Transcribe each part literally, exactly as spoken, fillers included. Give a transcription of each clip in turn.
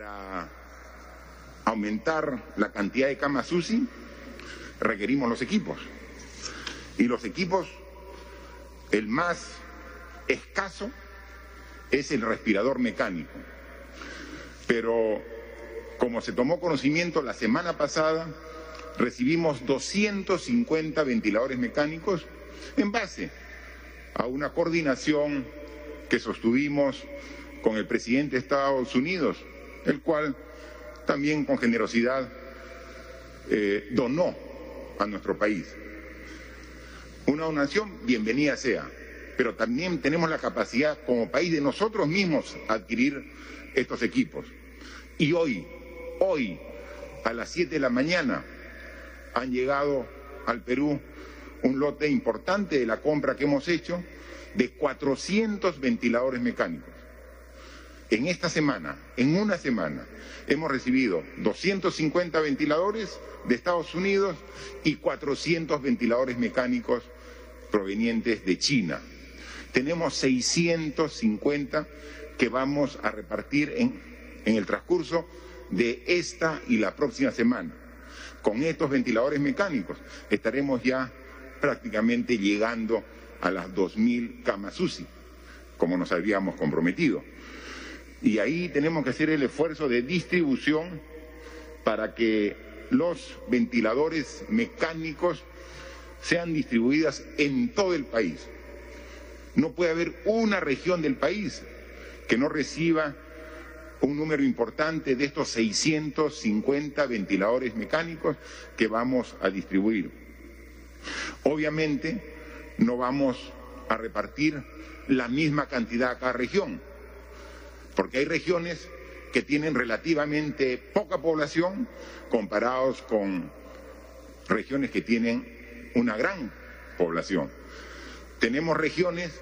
Para aumentar la cantidad de camas U C I, requerimos los equipos. Y los equipos, el más escaso es el respirador mecánico. Pero como se tomó conocimiento la semana pasada, recibimos doscientos cincuenta ventiladores mecánicos en base a una coordinación que sostuvimos con el presidente de Estados Unidos, el cual también con generosidad eh, donó a nuestro país. Una donación, bienvenida sea, pero también tenemos la capacidad como país de nosotros mismos adquirir estos equipos. Y hoy, hoy, a las siete de la mañana, han llegado al Perú un lote importante de la compra que hemos hecho de cuatrocientos ventiladores mecánicos. En esta semana, en una semana, hemos recibido doscientos cincuenta ventiladores de Estados Unidos y cuatrocientos ventiladores mecánicos provenientes de China. Tenemos seiscientos cincuenta que vamos a repartir en, en el transcurso de esta y la próxima semana. Con estos ventiladores mecánicos estaremos ya prácticamente llegando a las dos mil camas U C I, como nos habíamos comprometido. Y ahí tenemos que hacer el esfuerzo de distribución para que los ventiladores mecánicos sean distribuidas en todo el país. No puede haber una región del país que no reciba un número importante de estos seiscientos cincuenta ventiladores mecánicos que vamos a distribuir. Obviamente no vamos a repartir la misma cantidad a cada región, porque hay regiones que tienen relativamente poca población comparados con regiones que tienen una gran población. Tenemos regiones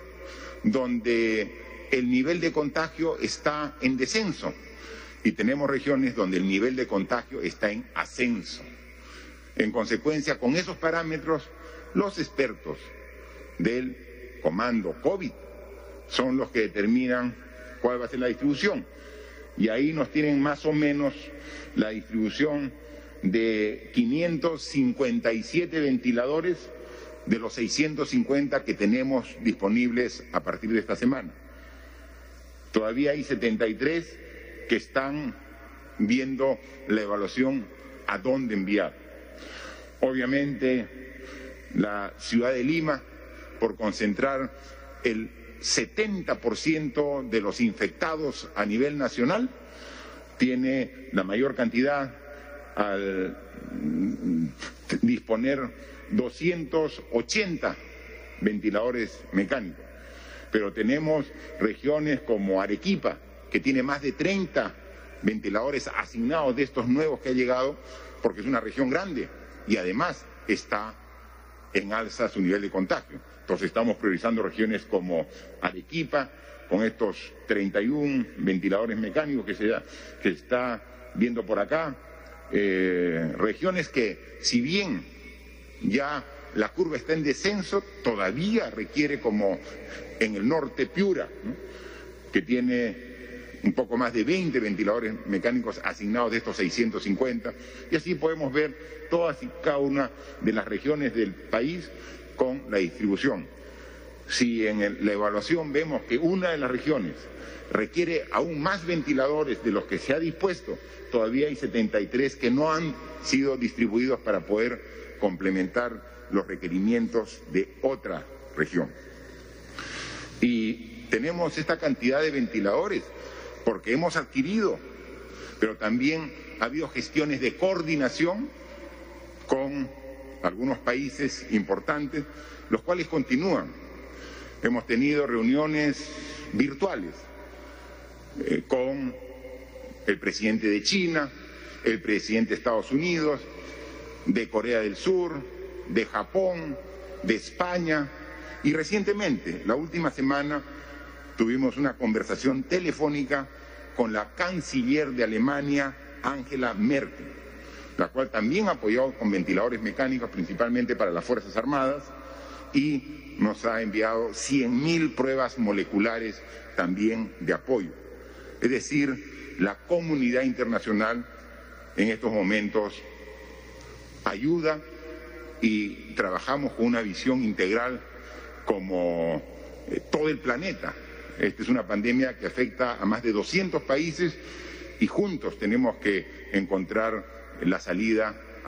donde el nivel de contagio está en descenso y tenemos regiones donde el nivel de contagio está en ascenso. En consecuencia, con esos parámetros, los expertos del Comando COVID son los que determinan cuál va a ser la distribución. Y ahí nos tienen más o menos la distribución de quinientos cincuenta y siete ventiladores de los seiscientos cincuenta que tenemos disponibles a partir de esta semana. Todavía hay setenta y tres que están viendo la evaluación a dónde enviar. Obviamente, la ciudad de Lima, por concentrar el setenta por ciento de los infectados a nivel nacional, tiene la mayor cantidad al disponer doscientos ochenta ventiladores mecánicos. Pero tenemos regiones como Arequipa, que tiene más de treinta ventiladores asignados de estos nuevos que ha llegado, porque es una región grande y además está en alza su nivel de contagio. Entonces estamos priorizando regiones como Arequipa, con estos treinta y uno ventiladores mecánicos que se que está viendo por acá, eh, regiones que, si bien ya la curva está en descenso, todavía requiere, como en el norte Piura, ¿no?, que tiene un poco más de veinte ventiladores mecánicos asignados de estos seiscientos cincuenta, y así podemos ver todas y cada una de las regiones del país con la distribución. Si en el, la evaluación vemos que una de las regiones requiere aún más ventiladores de los que se ha dispuesto, todavía hay setenta y tres que no han sido distribuidos para poder complementar los requerimientos de otra región. Y tenemos esta cantidad de ventiladores porque hemos adquirido, pero también ha habido gestiones de coordinación con algunos países importantes, los cuales continúan. Hemos tenido reuniones virtuales eh, con el presidente de China, el presidente de Estados Unidos, de Corea del Sur, de Japón, de España, y recientemente, la última semana, tuvimos una conversación telefónica con la canciller de Alemania, Angela Merkel, la cual también ha apoyado con ventiladores mecánicos, principalmente para las Fuerzas Armadas, y nos ha enviado cien mil pruebas moleculares también de apoyo. Es decir, la comunidad internacional en estos momentos ayuda y trabajamos con una visión integral como eh, todo el planeta. Esta es una pandemia que afecta a más de doscientos países y juntos tenemos que encontrar la salida